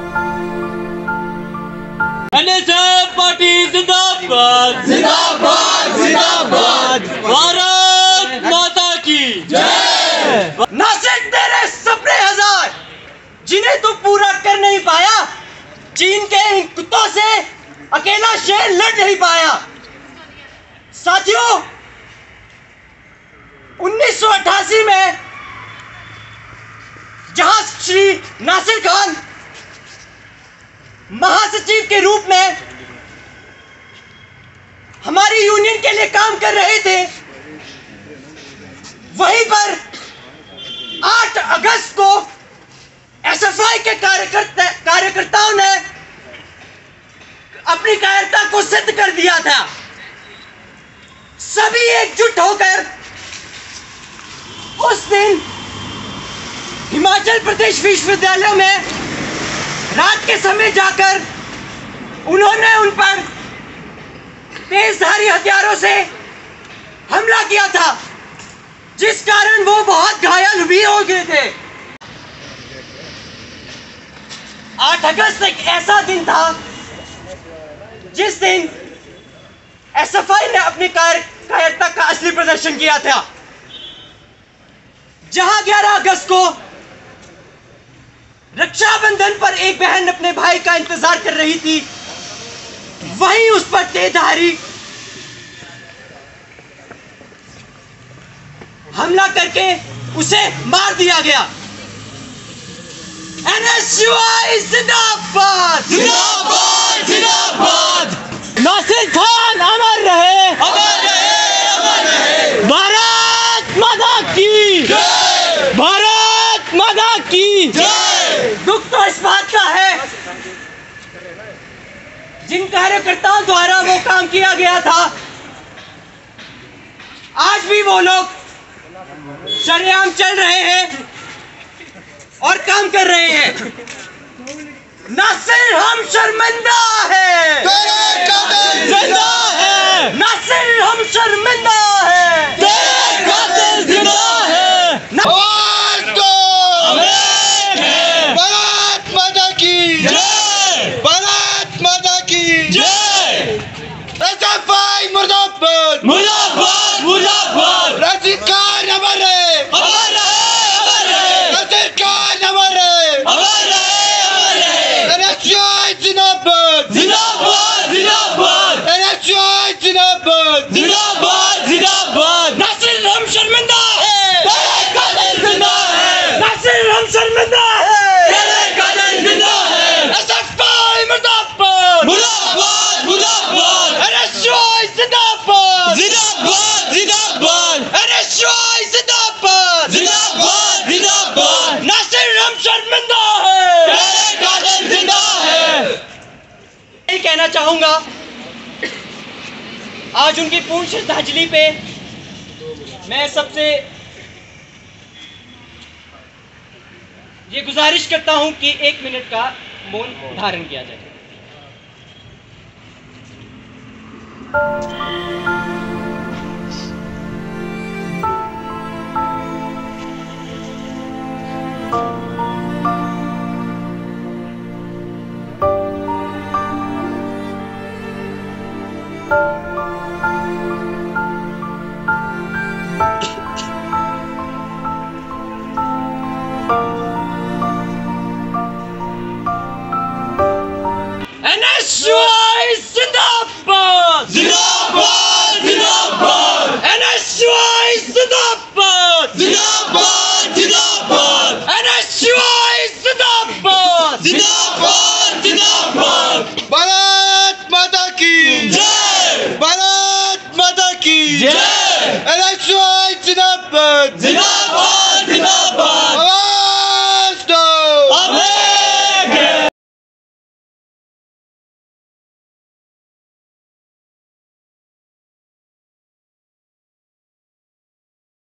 NSF party जिंदाबाद जिंदाबाद जिंदाबाद। भारत माता की जय। नासिर तेरे सपने हजार जिन्हें तू पूरा कर नहीं पाया, चीन के इन कुत्तों से अकेला शेर लड़ नहीं पाया। साथियों, 1988 में जहां श्री नासिर खान महासचिव के रूप में हमारी यूनियन के लिए काम कर रहे थे, वहीं पर 8 अगस्त को एसएफआई के कार्यकर्ताओं ने अपनी कायरता को सिद्ध कर दिया था। सभी एकजुट होकर उस दिन हिमाचल प्रदेश विश्वविद्यालय में रात के समय जाकर उन्होंने उन पर तेजधारी हथियारों से हमला किया था, जिस कारण वो बहुत घायल भी हो गए थे। 8 अगस्त एक ऐसा दिन था जिस दिन एसएफआई ने अपनी कायरता का असली प्रदर्शन किया था। जहां 11 अगस्त को रक्षाबंधन पर एक बहन अपने भाई का इंतजार कर रही थी, वहीं उस पर तेजधारी हमला करके उसे मार दिया गया। एनएसयूआई जिंदाबाद जिंदाबाद जिंदाबाद। नासिर खान अमर रहे, अमर रहे, अमर रहे। भारत माता की जय। भारत माता की जय। दुख तो इस बात का है जिन कार्यकर्ताओं द्वारा वो काम किया गया था, आज भी वो लोग शरेआम चल रहे हैं और काम कर रहे हैं। नासिर हम शर्मिंदा है, तेरे कातिल जिंदा है, नासिर हम शर्मिंदा है, तेरे कातिल जिंदा है। आवाज दो। अमर है। भारत माता की जय। भारत माता की जय। एसएफआई मुर्दाबाद मुर्दाबाद मुर्दाबाद। नासिर खान अमर रहे, अमर रहे, अमर रहे, नासिर खान अमर रहे। अमर रहे, अमर रहे। एनएसयूआई जिंदाबाद जिंदाबाद जिंदाबाद एनएसयूआई जिंदाबाद जिंदाबाद जिंदाबाद। नासिर हम शर्मिंदा है, तेरे कातिल जिंदा है, नासिर हम शर्मिंदा है, तेरे कातिल जिंदा है। एसएफआई मुर्दाबाद मुर्दाबाद मुर्दाबाद एनएसयूआई जिंदाबाद जिंदाबाद जिंदाबाद एनएसयूआई जिंदाबाद जिंदाबाद जिंदाबाद। नासिर हम शर्मिंदा है। तेरे कातिल जिंदा है। यही कहना चाहूंगा, आज उनकी पूर्ण श्रद्धांजलि पे मैं सबसे ये गुजारिश करता हूं कि 1 मिनट का मौन धारण किया जाए। एनएसयूआई जिंदाबाद जिंदाबाद जिंदाबाद एनएसयूआई जिंदाबाद जिंदाबाद जिंदाबाद एनएसयूआई जिंदाबाद जिंदाबाद जिंदाबाद। भारत माता की जय। भारत माता की जय। एनएसयूआई जिंदाबाद जिंदाबाद